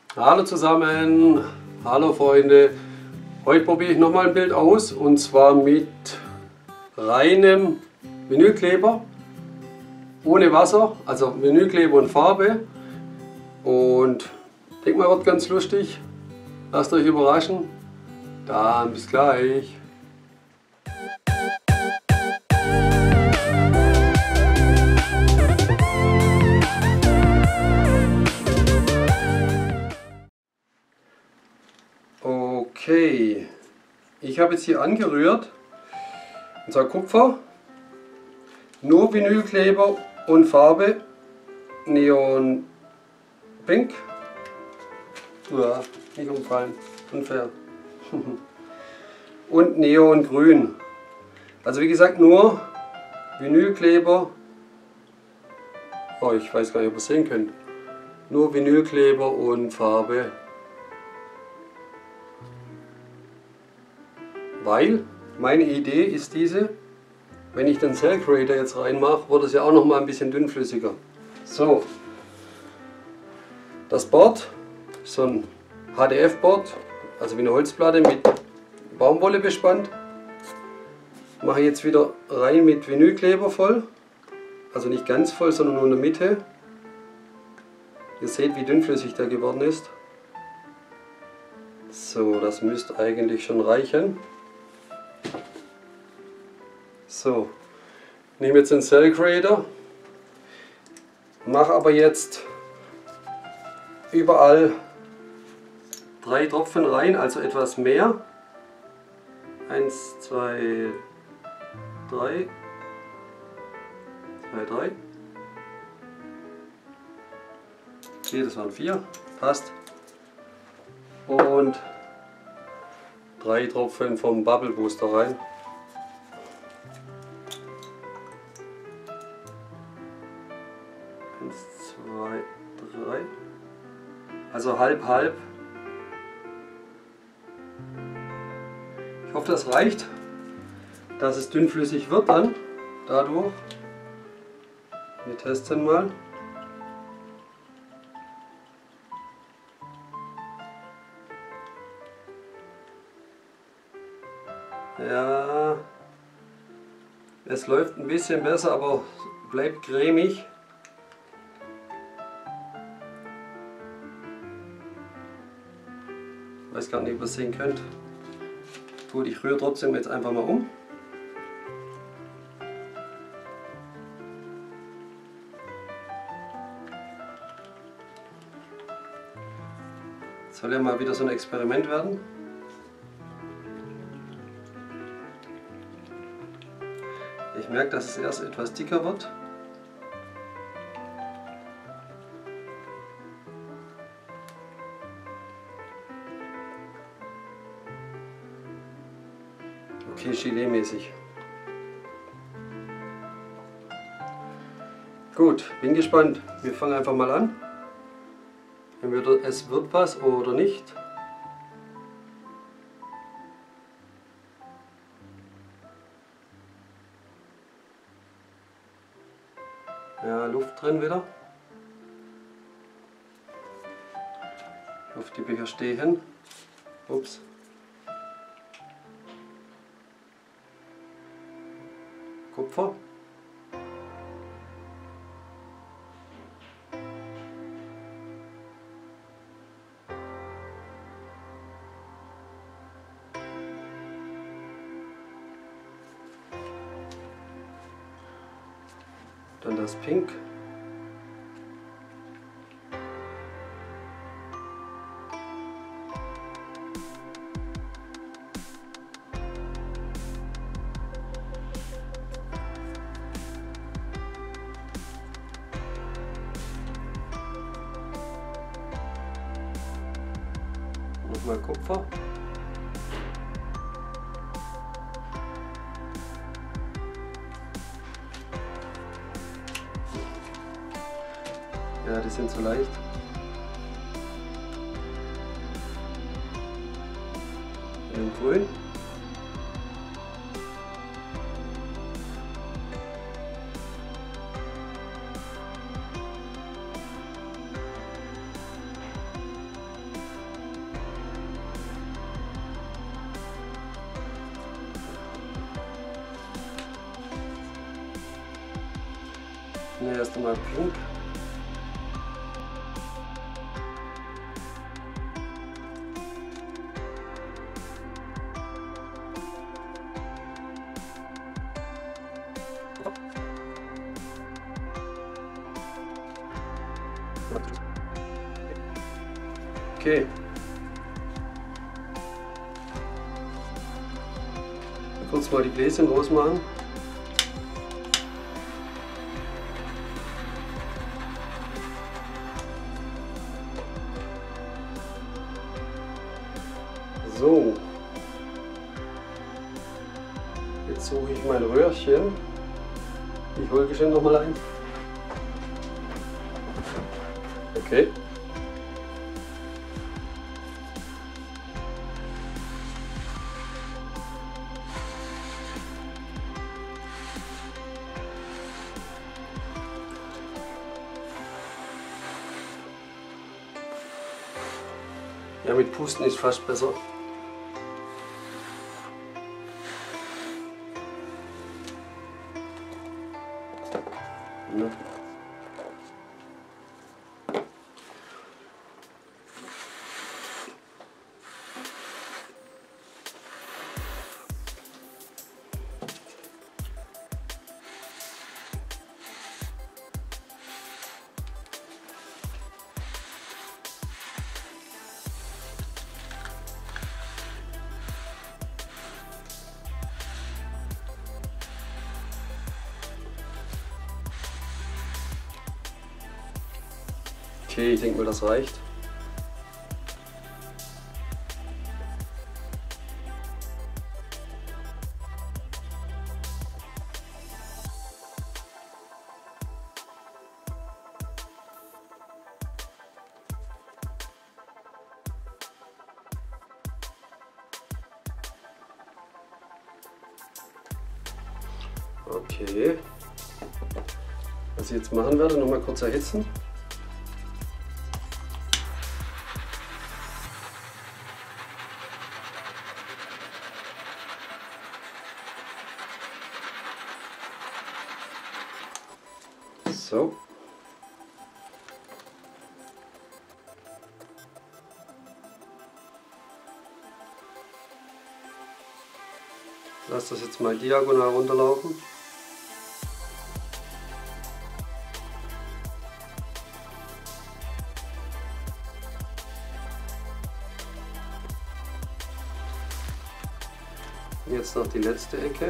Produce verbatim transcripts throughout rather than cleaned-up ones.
Hallo zusammen, hallo Freunde. Heute probiere ich nochmal ein Bild aus und zwar mit reinem Vinylkleber, ohne Wasser, also Vinylkleber und Farbe. Und ich denke mal, wird ganz lustig. Lasst euch überraschen. Dann bis gleich. Okay, ich habe jetzt hier angerührt, unser Kupfer, nur Vinylkleber und Farbe, Neon Pink, ja, nicht umfallen, unfair, und Neon Grün. Also wie gesagt nur Vinylkleber, oh ich weiß gar nicht, ob ihr es sehen könnt, nur Vinylkleber und Farbe. Weil meine Idee ist diese, wenn ich den Cell Creator jetzt reinmache, wird es ja auch noch mal ein bisschen dünnflüssiger. So, das Board ist so ein H D F-Board, also wie eine Holzplatte mit Baumwolle bespannt. Mache jetzt wieder rein mit Vinylkleber voll, also nicht ganz voll, sondern nur in der Mitte. Ihr seht, wie dünnflüssig der geworden ist. So, das müsste eigentlich schon reichen. So, ich nehme jetzt den Cell Creator, mache aber jetzt überall drei Tropfen rein, also etwas mehr. Eins, zwei, drei, zwei, drei. Okay, das waren vier, passt. Und drei Tropfen vom Bubble Booster rein. Eins, zwei, drei. Also halb, halb. Ich hoffe, das reicht, dass es dünnflüssig wird dann dadurch. Wir testen mal. Ja, es läuft ein bisschen besser, aber bleibt cremig. Ich weiß gar nicht, ob ihr es sehen könnt. Gut, ich rühre trotzdem jetzt einfach mal um. Soll ja mal wieder so ein Experiment werden. Ich merke, dass es erst etwas dicker wird. Okay, Gelee-mäßig. Gut, bin gespannt. Wir fangen einfach mal an. Entweder es wird was oder nicht. Ja, Luft drin wieder. Ich hoffe, die Becher stehen. Ups. Kupfer. Dann das Pink. Nochmal Kupfer. Ja, die sind so leicht. In Grün. Ne, erst einmal pink. Okay. Kurz mal die Gläschen rausmachen. So. Jetzt suche ich mein Röhrchen. Ich hole geschwind noch mal ein. Okay. Ja, mit Pusten ist fast besser. Ja. Okay, ich denke mal, das reicht. Okay. Was ich jetzt machen werde, noch mal kurz erhitzen. So. Lass das jetzt mal diagonal runterlaufen. Jetzt noch die letzte Ecke.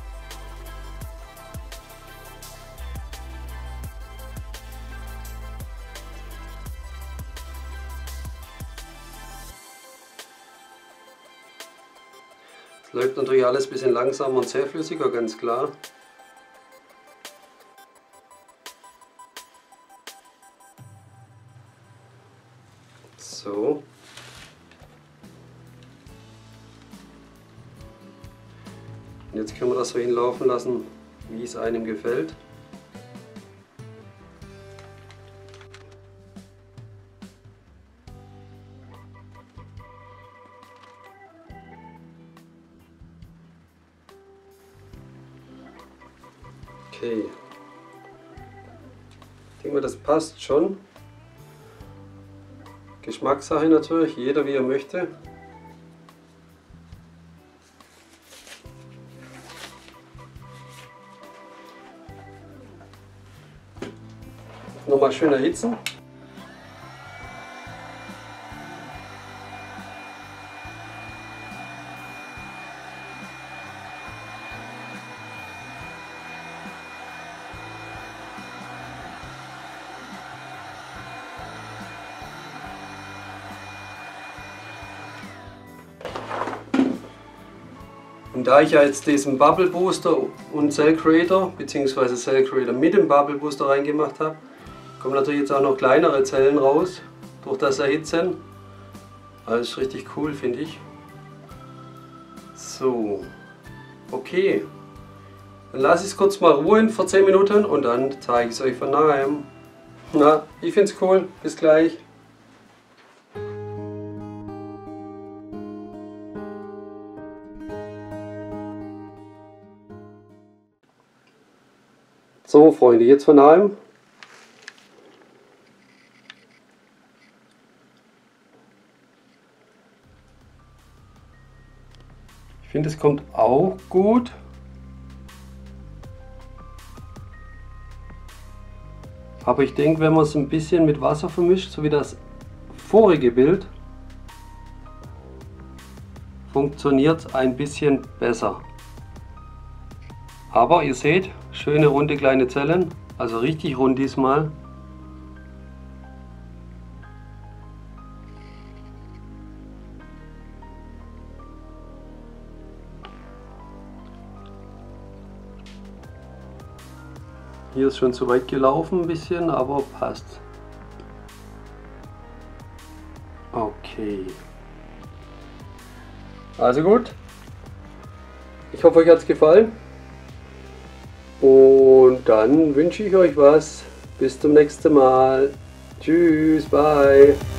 Es läuft natürlich alles ein bisschen langsamer und zähflüssiger, ganz klar. So. Und jetzt können wir das so hinlaufen lassen, wie es einem gefällt. Okay. Ich denke mal, das passt schon. Geschmackssache natürlich, jeder wie er möchte. Nochmal schön erhitzen. Und da ich ja jetzt diesen Bubble Booster und Cell Creator bzw. Cell Creator mit dem Bubble Booster reingemacht habe, kommen natürlich jetzt auch noch kleinere Zellen raus durch das Erhitzen. Alles richtig cool, finde ich. So, okay. Dann lasse ich es kurz mal ruhen für zehn Minuten und dann zeige ich es euch von nahem. Na, ich finde es cool. Bis gleich. So, Freunde, jetzt von nahem. Ich finde, es kommt auch gut. Aber ich denke, wenn man es ein bisschen mit Wasser vermischt, so wie das vorige Bild, funktioniert es ein bisschen besser. Aber ihr seht, schöne runde kleine Zellen, also richtig rund diesmal. Hier ist schon zu weit gelaufen ein bisschen, aber passt. Okay. Also gut. Ich hoffe, euch hat es gefallen. Und dann wünsche ich euch was. Bis zum nächsten Mal. Tschüss, bye.